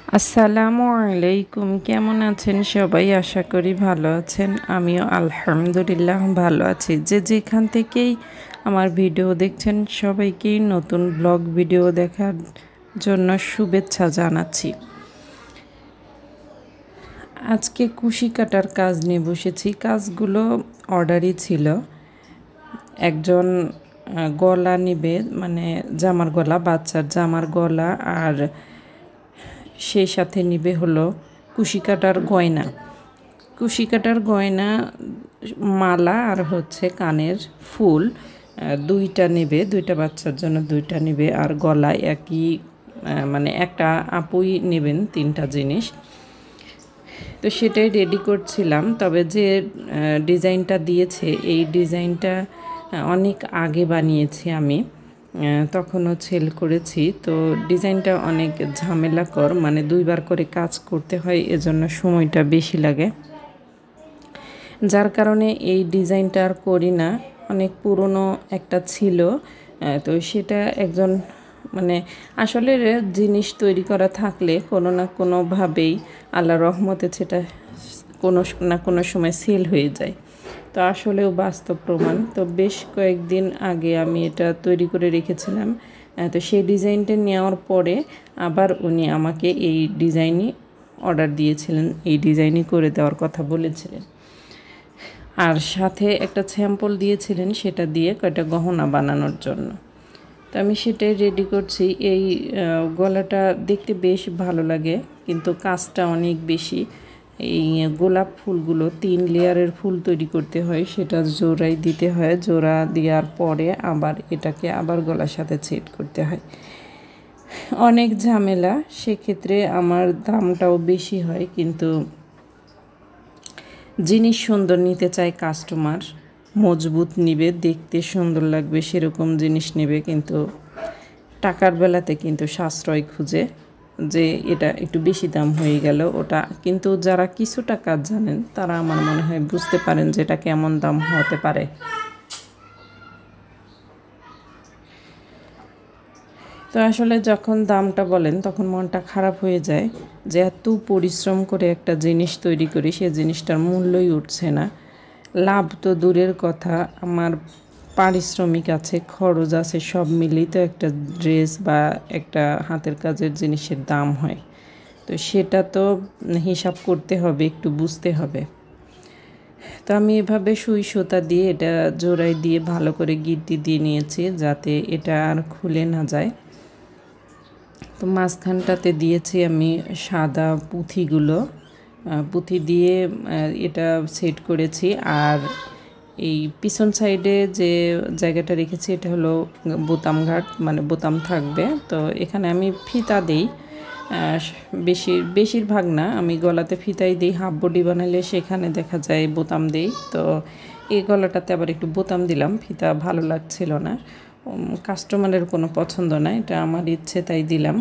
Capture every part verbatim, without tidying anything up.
আসসালামু আলাইকুম। কেমন আছেন সবাই? আশা করি ভালো আছেন। আমিও আলহামদুলিল্লাহ ভালো আছি। যে যেখান থেকেই আমার ভিডিও দেখছেন সবাইকেই নতুন ব্লগ ভিডিও দেখার জন্য শুভেচ্ছা জানাচ্ছি। আজকে কুশি কাটার কাজ নিয়ে বসেছি। কাজগুলো অর্ডারই ছিল। একজন গলা নিবে, মানে জামার গলা, বাচ্চার জামার গলা, আর সেই সাথে নিবে হলো কুশি কাটার গয়না। কুশি কাটার গয়না, মালা আর হচ্ছে কানের ফুল দুইটা নেবে, দুইটা বাচ্চার জন্য দুইটা নেবে। আর গলায় একই, মানে একটা আপুই নেবেন তিনটা জিনিস। তো সেটাই রেডি করছিলাম। তবে যে ডিজাইনটা দিয়েছে এই ডিজাইনটা অনেক আগে বানিয়েছি আমি, তখনও সেল করেছি। তো ডিজাইনটা অনেক ঝামেলাকর, মানে দুইবার করে কাজ করতে হয়, এজন্য সময়টা বেশি লাগে, যার কারণে এই ডিজাইনটা আর করি না। অনেক পুরনো একটা ছিল, তো সেটা একজন, মানে আসলে জিনিস তৈরি করা থাকলে কোনো না কোনোভাবেই আল্লাহর রহমতে সেটা কোনো না কোনো সময় সেল হয়ে যায়। তো আসলেও বাস্তব প্রমাণ। তো বেশ কয়েকদিন আগে আমি এটা তৈরি করে রেখেছিলাম। তো সেই ডিজাইনটা নেওয়ার পরে আবার উনি আমাকে এই ডিজাইনই অর্ডার দিয়েছিলেন, এই ডিজাইনই করে দেওয়ার কথা বলেছিলেন। আর সাথে একটা স্যাম্পল দিয়েছিলেন, সেটা দিয়ে কয়টা গহনা বানানোর জন্য। তো আমি সেটাই রেডি করছি। এই গলাটা দেখতে বেশ ভালো লাগে, কিন্তু কাজটা অনেক বেশি। এই গোলাপ ফুলগুলো তিন লেয়ারের ফুল তৈরি করতে হয়, সেটা জোড়াই দিতে হয়। জোড়া দেওয়ার পরে আবার এটাকে আবার গলার সাথে সেট করতে হয়, অনেক ঝামেলা। সেক্ষেত্রে আমার দামটাও বেশি হয়, কিন্তু জিনিস সুন্দর নিতে চায় কাস্টমার, মজবুত নিবে, দেখতে সুন্দর লাগবে সেরকম জিনিস নেবে। কিন্তু টাকার বেলাতে কিন্তু সাশ্রয় খুঁজে, যে এটা একটু বেশি দাম হয়ে গেল ওটা। কিন্তু যারা কিছুটা কাজ জানেন তারা আমার মনে হয় বুঝতে পারেন যে এটা কেমন দাম হতে পারে। তো আসলে যখন দামটা বলেন তখন মনটা খারাপ হয়ে যায়, যে এত পরিশ্রম করে একটা জিনিস তৈরি করি, সে জিনিসটার মূল্যই উঠছে না। লাভ তো দূরের কথা, আমার পারিশ্রমিক আছে, খরচ আছে, সব মিলিয়ে তো একটা ড্রেস বা একটা হাতের কাজের জিনিসের দাম হয়। তো সেটা তো হিসাব করতে হবে, একটু বুঝতে হবে। তো আমি এভাবে সুই সুতা দিয়ে এটা জোড়াই দিয়ে ভালো করে গিঁটি দিয়ে নিয়েছি, যাতে এটা আর খুলে না যায়। তো মাঝখানটাতে দিয়েছি আমি সাদা পুঁথিগুলো, পুঁথি দিয়ে এটা সেট করেছি। আর এই পিছন সাইডে যে জায়গাটা রেখেছি এটা হলো বোতাম ঘাট, মানে বোতাম থাকবে। তো এখানে আমি ফিতা দেই, বেশি বেশিরভাগ না, আমি গলাতে ফিতাই দিই। হাফ বডি বানালে সেখানে দেখা যায় বোতাম দিই। তো এই গলাটাতে আবার একটু বোতাম দিলাম, ফিতা ভালো লাগছিল না, কাস্টমারের কোনো পছন্দ না, এটা আমার ইচ্ছে তাই দিলাম।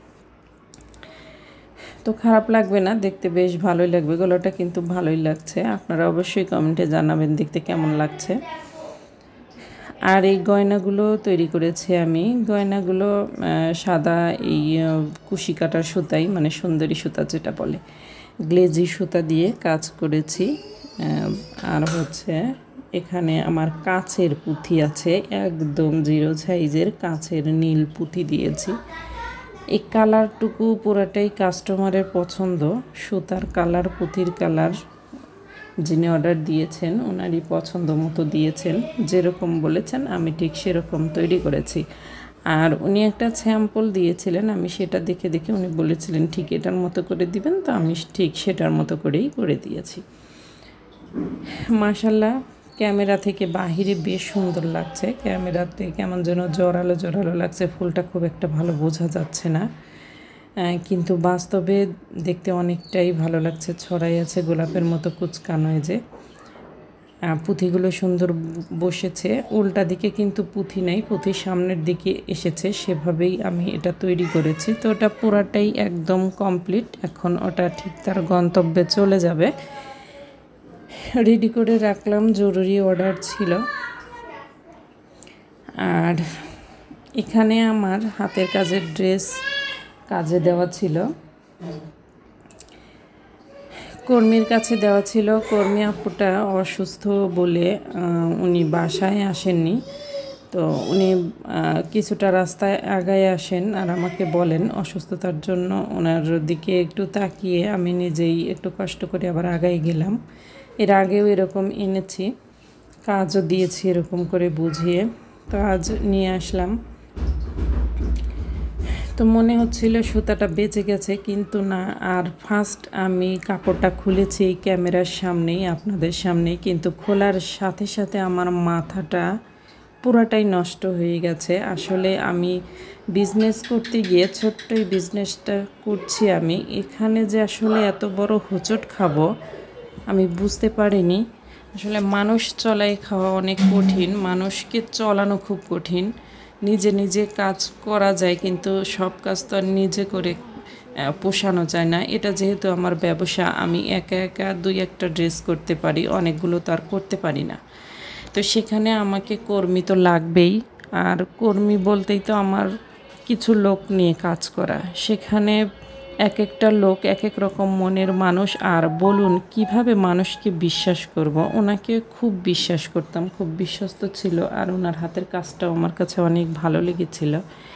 তো খারাপ লাগবে না, দেখতে বেশ ভালোই লাগবে। গলাটা কিন্তু ভালোই লাগছে, আপনারা অবশ্যই কমেন্টে জানাবেন দেখতে কেমন লাগছে। আর এই গয়নাগুলো তৈরি করেছি আমি। গয়নাগুলো সাদা এই কুশি কাটার সুতাই, মানে সুন্দরী সুতা যেটা বলে, গ্লেজি সুতা দিয়ে কাজ করেছি। আর হচ্ছে এখানে আমার কাচের পুঁথি আছে, একদম জিরো সাইজের কাচের নীল পুঁথি দিয়েছি। এই কালারটুকু পুরাটাই কাস্টমারের পছন্দ, সুতার কালার, পুঁথির কালার। যিনি অর্ডার দিয়েছেন ওনারই পছন্দ মতো দিয়েছেন, যেরকম বলেছেন আমি ঠিক সেরকম তৈরি করেছি। আর উনি একটা স্যাম্পল দিয়েছিলেন, আমি সেটা দেখে দেখে উনি বলেছিলেন ঠিক এটার মতো করে দিবেন, তো আমি ঠিক সেটার মতো করেই করে দিয়েছি। মাশাল্লাহ, ক্যামেরা থেকে বাহিরে বেশ সুন্দর লাগছে, ক্যামেরাতে কেমন যেন জোরালো জোরালো লাগছে, ফুলটা খুব একটা ভালো বোঝা যাচ্ছে না, কিন্তু বাস্তবে দেখতে অনেকটাই ভালো লাগছে। ছড়াই আছে গোলাপের মতো কুচকানো, যে পুঁথিগুলো সুন্দর বসেছে। উল্টা দিকে কিন্তু পুঁথি নাই, পুঁথি সামনের দিকে এসেছে, সেভাবেই আমি এটা তৈরি করেছি। তো ওটা পুরাটাই একদম কমপ্লিট, এখন ওটা ঠিক তার গন্তব্যে চলে যাবে। রেডি করে রাখলাম, জরুরি অর্ডার ছিল। আর এখানে আমার হাতের কাজের ড্রেস কাজে দেওয়া ছিল, কর্মীর কাছে দেওয়া ছিল। কর্মী আপুটা অসুস্থ বলে উনি বাসায় আসেননি। তো উনি কিছুটা রাস্তায় আগায় আসেন আর আমাকে বলেন, অসুস্থতার জন্য ওনার দিকে একটু তাকিয়ে আমি নিজেই একটু কষ্ট করে আবার আগায় গেলাম। এর আগেও এরকম এনেছি, কাজও দিয়েছি এরকম করে বুঝিয়ে, তো আজ নিয়ে আসলাম। তো মনে হচ্ছিল সুতাটা বেঁচে গেছে, কিন্তু না। আর ফার্স্ট আমি কাপড়টা খুলেছি ক্যামেরার সামনেই, আপনাদের সামনেই, কিন্তু খোলার সাথে সাথে আমার মাথাটা পুরাটাই নষ্ট হয়ে গেছে। আসলে আমি বিজনেস করতে গিয়ে, ছোট্ট এই বিজনেসটা করছি আমি, এখানে যে আসলে এত বড় হোঁচট খাবো আমি বুঝতে পারিনি। আসলে মানুষ চলাই খাওয়া অনেক কঠিন, মানুষকে চলানো খুব কঠিন। নিজে নিজে কাজ করা যায়, কিন্তু সব কাজ তো আর নিজে করে পোষানো যায় না। এটা যেহেতু আমার ব্যবসা, আমি একা একা দুই একটা ড্রেস করতে পারি, অনেকগুলো তো আর করতে পারি না। তো সেখানে আমাকে কর্মী তো লাগবেই। আর কর্মী বলতেই তো আমার কিছু লোক নিয়ে কাজ করা, সেখানে এক একটা লোক এক এক রকম মনের মানুষ। আর বলুন কিভাবে মানুষকে বিশ্বাস করব? ওনাকে খুব বিশ্বাস করতাম, খুব বিশ্বস্ত ছিল, আর ওনার হাতের কাজটাও আমার কাছে অনেক ভালো লেগেছিল।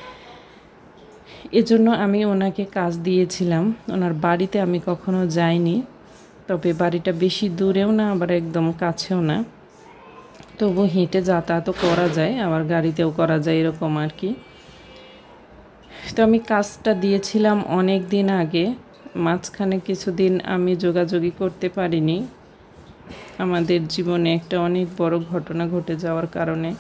এজন্য আমি ওনাকে কাজ দিয়েছিলাম। ওনার বাড়িতে আমি কখনো যাইনি, তবে বাড়িটা বেশি দূরেও না আবার একদম কাছেও না, তবু হেঁটে যাতায়াতও করা যায়, আবার গাড়িতেও করা যায়, এরকম আর কি। তো আমি কাজটা দিয়েছিলাম অনেক দিন আগে, মাঝখানে কিছুদিন আমি যোগাযোগই করতে পারিনি, আমাদের জীবনে একটা অনেক বড় ঘটনা ঘটে যাওয়ার কারণে।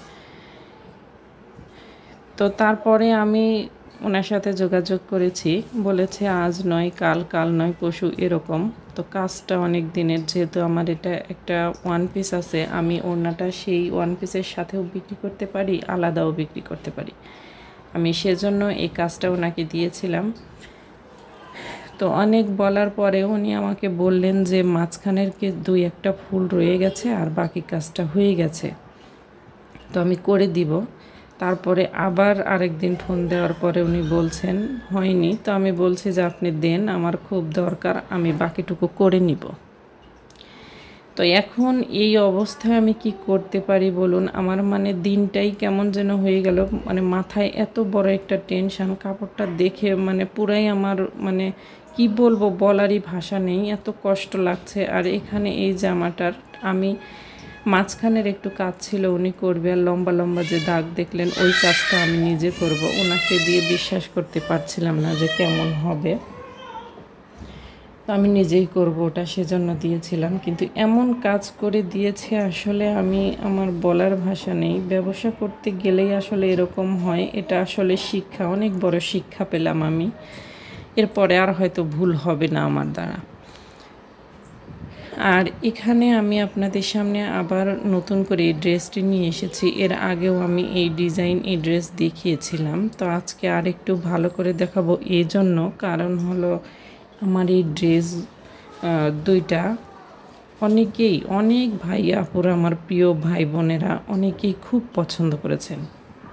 তো তারপরে আমি ওনার সাথে যোগাযোগ করেছি, বলেছে আজ নয় কাল, কাল নয় পরশু, এরকম। তো কাজটা অনেক দিনের, যেহেতু আমার এটা একটা ওয়ান পিস আছে, আমি ওড়নাটা সেই ওয়ান পিসের সাথেও বিক্রি করতে পারি, আলাদাও বিক্রি করতে পারি। আমি সেজন্য এই কাজটা ওনাকে দিয়েছিলাম। তো অনেক বলার পরে উনি আমাকে বললেন যে মাঝখানের কে দুই একটা ফুল রয়ে গেছে আর বাকি কাজটা হয়ে গেছে, তো আমি করে দিব। তারপরে আবার আরেকদিন ফোন দেওয়ার পরে উনি বলছেন হয়নি। তো আমি বলছি যে আপনি দেন, আমার খুব দরকার, আমি বাকিটুকু করে নিব। তো এখন এই অবস্থায় আমি কি করতে পারি বলুন? আমার মানে দিনটাই কেমন যেন হয়ে গেল, মানে মাথায় এত বড় একটা টেনশন, কাপড়টা দেখে মানে পুরাই আমার মানে কি বলবো, বলারই ভাষা নেই, এত কষ্ট লাগছে। আর এখানে এই জামাটার আমি মাঝখানের একটু কাজ ছিল উনি করবে, আর লম্বা লম্বা যে দাগ দেখলেন ওই কাজটা আমি নিজে করব। ওনাকে দিয়ে বিশ্বাস করতে পারছিলাম না যে কেমন হবে, তো আমি নিজেই করব ওটা, সেজন্য দিয়েছিলাম। কিন্তু এমন কাজ করে দিয়েছে, আসলে আমি আমার বলার ভাষা নেই। ব্যবসা করতে গেলেই আসলে এরকম হয়, এটা আসলে শিক্ষা, অনেক বড় শিক্ষা পেলাম আমি। এরপরে আর হয়তো ভুল হবে না আমার দ্বারা। আর এখানে আমি আপনাদের সামনে আবার নতুন করে এই ড্রেসটি নিয়ে এসেছি। এর আগেও আমি এই ডিজাইন এই ড্রেস দেখিয়েছিলাম, তো আজকে আর একটু ভালো করে দেখাবো। এই জন্য কারণ হলো আমার এই ড্রেস দুইটা অনেকেই, অনেক ভাই আপুরা, আমার প্রিয় ভাই বোনেরা অনেকেই খুব পছন্দ করেছেন।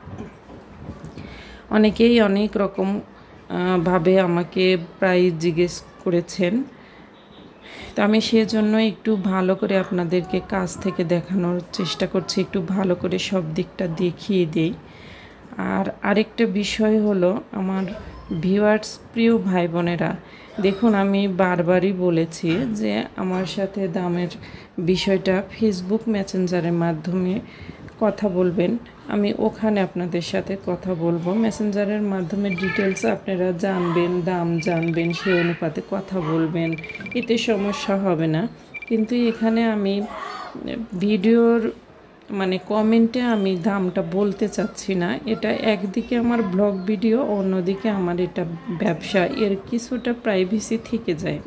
অনেকেই অনেক রকম ভাবে আমাকে প্রায় জিজ্ঞেস করেছেন। তো আমি সেজন্য একটু ভালো করে আপনাদেরকে কাছ থেকে দেখানোর চেষ্টা করছি, একটু ভালো করে সব দিকটা দেখিয়ে দিই। আর আরেকটা বিষয় হলো আমার ভিউয়ার্স, প্রিয় ভাই বোনেরা, দেখুন আমি বারবারই বলেছি যে আমার সাথে দামের বিষয়টা ফেসবুক মেসেঞ্জারের মাধ্যমে কথা বলবেন, আমি ওখানে আপনাদের সাথে কথা বলবো। মেসেঞ্জারের মাধ্যমে ডিটেলস আপনারা জানবেন, দাম জানবেন, সেই অনুপাতে কথা বলবেন, এতে সমস্যা হবে না। কিন্তু এখানে আমি ভিডিওর মানে কমেন্টে আমি দামটা বলতে চাচ্ছি না। এটা একদিকে আমার ব্লগ ভিডিও, অন্যদিকে আমার এটা ব্যবসা, এর কিছুটা প্রাইভেসি থেকে যায়,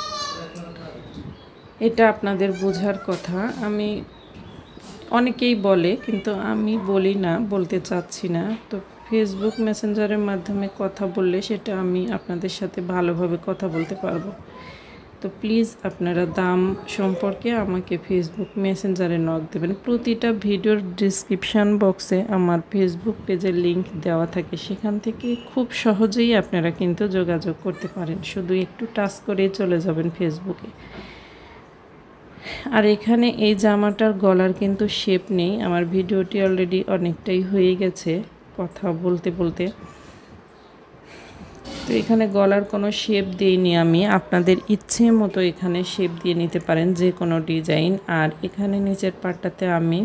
এটা আপনাদের বোঝার কথা। আমি অনেকেই বলে, কিন্তু আমি বলি না, বলতে চাচ্ছি না। তো ফেসবুক মেসেঞ্জারের মাধ্যমে কথা বললে সেটা আমি আপনাদের সাথে ভালোভাবে কথা বলতে পারবো। তো প্লিজ আপনারা দাম সম্পর্কে আমাকে ফেসবুক মেসেঞ্জারে নক দেবেন। প্রতিটা ভিডিওর ডিসক্রিপশান বক্সে আমার ফেসবুক পেজের লিংক দেওয়া থাকে, সেখান থেকে খুব সহজেই আপনারা কিন্তু যোগাযোগ করতে পারেন। শুধু একটু টাচ করেই চলে যাবেন ফেসবুকে। আর এখানে এই জামাটার গলার কিন্তু শেপ নেই। আমার ভিডিওটি অলরেডি অনেকটাই হয়ে গেছে কথা বলতে বলতে। তো এখানে গলার কোনো শেপ দিইনি আমি, আপনাদের ইচ্ছে মতো এখানে শেপ দিয়ে নিতে পারেন, যে কোনো ডিজাইন। আর এখানে নিচের পাটটাতে আমি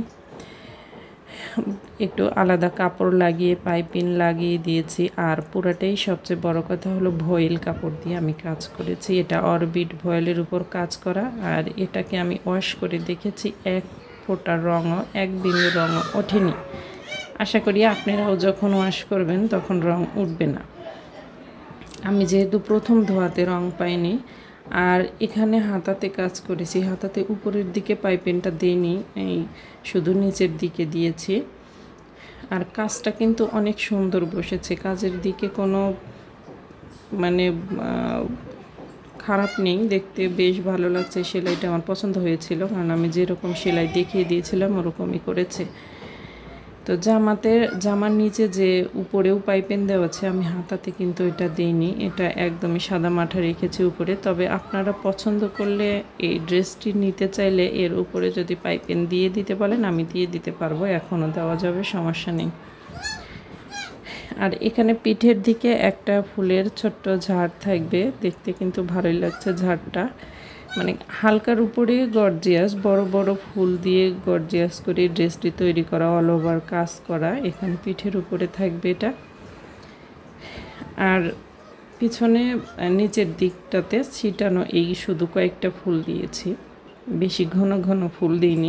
একটু আলাদা কাপড় লাগিয়ে পাইপিং লাগিয়ে দিয়েছি। আর পুরাটাই সবচেয়ে বড় কথা হলো ভয়েল কাপড় দিয়ে আমি কাজ করেছি। এটা অরবিট ভয়েলের উপর কাজ করা। আর এটাকে আমি ওয়াশ করে দেখেছি, এক ফোঁটা রঙও এক বিন্দু রঙও ওঠেনি। আশা করি আপনারাও যখন ওয়াশ করবেন তখন রং উঠবে না। আমি যেহেতু প্রথম ধোয়াতে রং পাইনি। আর এখানে হাতাতে কাজ করেছি, হাতাতে উপরের দিকে পাইপিংটা দিইনি, এই শুধু নিচের দিকে দিয়েছি। আর কাজটা কিন্তু অনেক সুন্দর বসেছে, কাজের দিকে কোনো মানে খারাপ নেই, দেখতে বেশ ভালো লাগছে। সেলাইটা আমার পছন্দ হয়েছিল, কারণ আমি যেরকম সেলাই দেখিয়ে দিয়েছিলাম ওরকমই করেছে। তো জামাতের জামার নিচে যে উপরেও পাইপিং দেওয়া আছে, আমি হাতাতে কিন্তু এটা দিইনি, এটা একদমই সাদা মাঠা রেখেছি উপরে। তবে আপনারা পছন্দ করলে এই ড্রেসটি নিতে চাইলে এর উপরে যদি পাইপিং দিয়ে দিতে বলেন আমি দিয়ে দিতে পারবো, এখনও দেওয়া যাবে, সমস্যা নেই। আর এখানে পিঠের দিকে একটা ফুলের ছোট্ট ঝাড় থাকবে, দেখতে কিন্তু ভালোই লাগছে ঝাড়টা, মানে হালকার উপরে গর্জিয়াস, বড় বড় ফুল দিয়ে গর্জিয়াস করে ড্রেসটি তৈরি করা, অল ওভার কাজ করা। এখানে পিঠের উপরে থাকবে এটা। আর পিছনে নিচের দিকটাতে ছিটানো এই শুধু কয়েকটা ফুল দিয়েছি, বেশি ঘন ঘন ফুল দিইনি।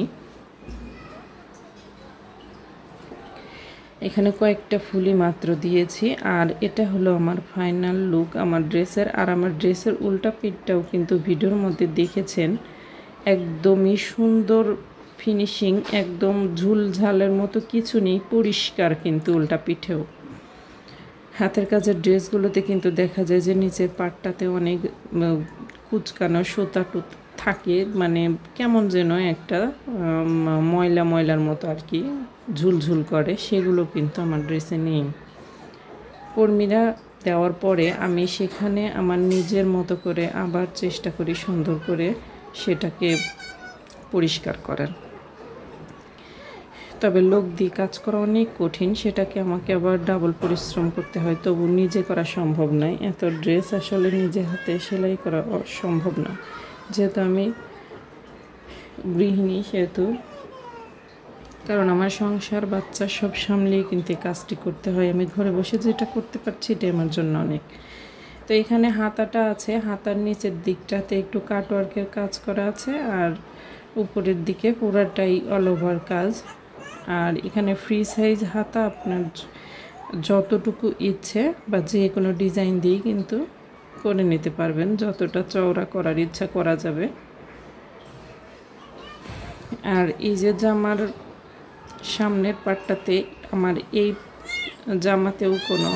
এখানে কয়েকটা ফুলই মাত্র দিয়েছি। আর এটা হলো আমার ফাইনাল লুক আমার ড্রেসের। আর আমার ড্রেসের উল্টা পিঠটাও কিন্তু ভিডিওর মধ্যে দেখেছেন, একদমই সুন্দর ফিনিশিং, একদম ঝুলঝালের মতো কিছু নেই, পরিষ্কার কিন্তু উল্টা পিঠেও। হাতের কাজের ড্রেসগুলোতে কিন্তু দেখা যায় যে নিচের পাটটাতে অনেক কুচকানো সুতা টুত থাকে, মানে কেমন যেন একটা ময়লা ময়লার মতো আর কি, ঝুলঝুল করে, সেগুলো কিন্তু আমার ড্রেসে নেই। কর্মীরা দেওয়ার পরে আমি সেখানে আমার নিজের মতো করে আবার চেষ্টা করি সুন্দর করে সেটাকে পরিষ্কার করার। তবে লোক দিয়ে কাজ করা অনেক কঠিন, সেটাকে আমাকে আবার ডাবল পরিশ্রম করতে হয়, তবু নিজে করা সম্ভব নয়। এত ড্রেস আসলে নিজে হাতে সেলাই করা সম্ভব না, যেহেতু আমি গৃহিণী সেহেতু, কারণ আমার সংসার বাচ্চা সব সামলেই কিন্তু এই কাজটি করতে হয়। আমি ঘরে বসে যেটা করতে পারছি এটা আমার জন্য অনেক। তো এখানে হাতাটা আছে, হাতার নিচের দিকটাতে একটু কাটওয়ার্কের কাজ করা আছে, আর উপরের দিকে পুরাটাই অল ওভার কাজ। আর এখানে ফ্রি সাইজ হাতা আপনার যতটুকু ইচ্ছে বা যে কোনো ডিজাইন দিয়ে কিন্তু করে নিতে পারবেন, যতটা চওড়া করার ইচ্ছা করা যাবে। আর এই যে জামার সামনের পাটটাতে আমার এই জামাতেও কোনো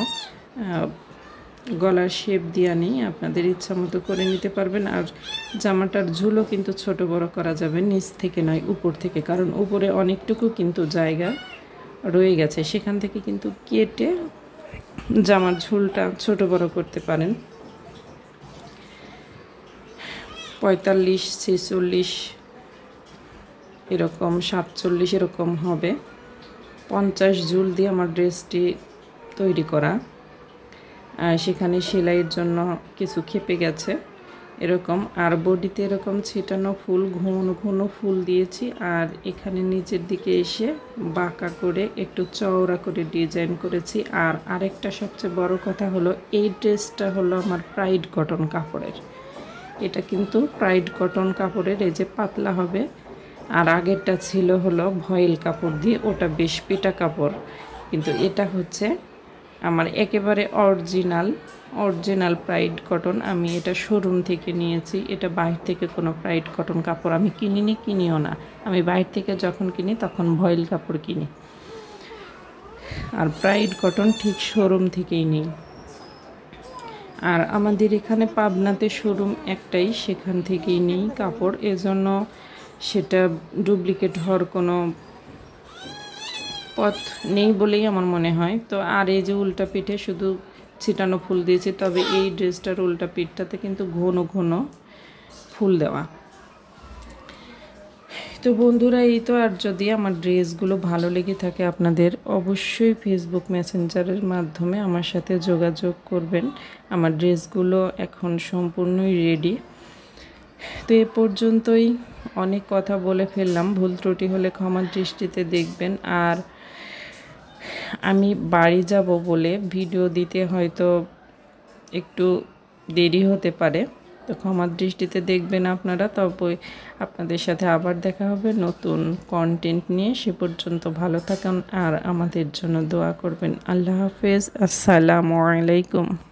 গলার শেপ দেওয়া নেই, আপনাদের ইচ্ছা মতো করে নিতে পারবেন। আর জামাটার ঝুলও কিন্তু ছোট বড় করা যাবে, নিচ থেকে নয় উপর থেকে, কারণ উপরে অনেকটুকু কিন্তু জায়গা রয়ে গেছে, সেখান থেকে কিন্তু কেটে জামার ঝুলটা ছোট বড় করতে পারেন। পঁয়তাল্লিশ ছেচল্লিশ এরকম সাতচল্লিশ এরকম হবে, পঞ্চাশ ঝুল দিয়ে আমার ড্রেসটি তৈরি করা। আর সেখানে সেলাইয়ের জন্য কিছু খেপে গেছে এরকম। আর বডিতে এরকম ছিটানো ফুল, ঘন ঘন ফুল দিয়েছি। আর এখানে নিচের দিকে এসে বাঁকা করে একটু চওড়া করে ডিজাইন করেছি। আর আরেকটা সবচেয়ে বড় কথা হলো, এই ড্রেসটা হলো আমার প্রাইড কটন কাপড়ের। এটা কিন্তু প্রাইড কটন কাপড়ের, এই যে পাতলা হবে। আর আগেরটা ছিল হলো ভয়েল কাপড় দিয়ে, ওটা বেশ পেটা কাপড়, কিন্তু এটা হচ্ছে আমার একেবারে অরিজিনাল অরিজিনাল প্রাইড কটন। আমি এটা শোরুম থেকে নিয়েছি, এটা বাইরে থেকে কোনো প্রাইড কটন কাপড় আমি কিনিনি, কিনিও না। আমি বাইরে থেকে যখন কিনি তখন ভয়েল কাপড় কিনি, আর প্রাইড কটন ঠিক শোরুম থেকেই নিই। আর আমাদের এখানে পাবনাতে শোরুম একটাই, সেখান থেকেই নিই কাপড়, এজন্য সেটা ডুপ্লিকেট হওয়ার কোনো পথ নেই বলেই আমার মনে হয়। তো আর এই যে উল্টা পিঠে শুধু ছিটানো ফুল দিয়েছি, তবে এই ড্রেসটার উল্টা পিঠটাতে কিন্তু ঘন ঘন ফুল দেওয়া। তো বন্ধুরা এই তো, আর যদি আমার ড্রেসগুলো ভালো লেগে থাকে আপনাদের, অবশ্যই ফেসবুক মেসেঞ্জারের মাধ্যমে আমার সাথে যোগাযোগ করবেন। আমার ড্রেসগুলো এখন সম্পূর্ণই রেডি। তো এ পর্যন্তই, অনেক কথা বলে ফেললাম, ভুল ত্রুটি হলে ক্ষমার দৃষ্টিতে দেখবেন। আর আমি বাড়ি যাব বলে ভিডিও দিতে হয়তো একটু দেরি হতে পারে, তো ক্ষমার দৃষ্টিতে দেখবেন আপনারা। তবে আপনাদের সাথে আবার দেখা হবে নতুন কন্টেন্ট নিয়ে। সে পর্যন্ত ভালো থাকুন আর আমাদের জন্য দোয়া করবেন। আল্লাহ হাফেজ, আসসালামু আলাইকুম।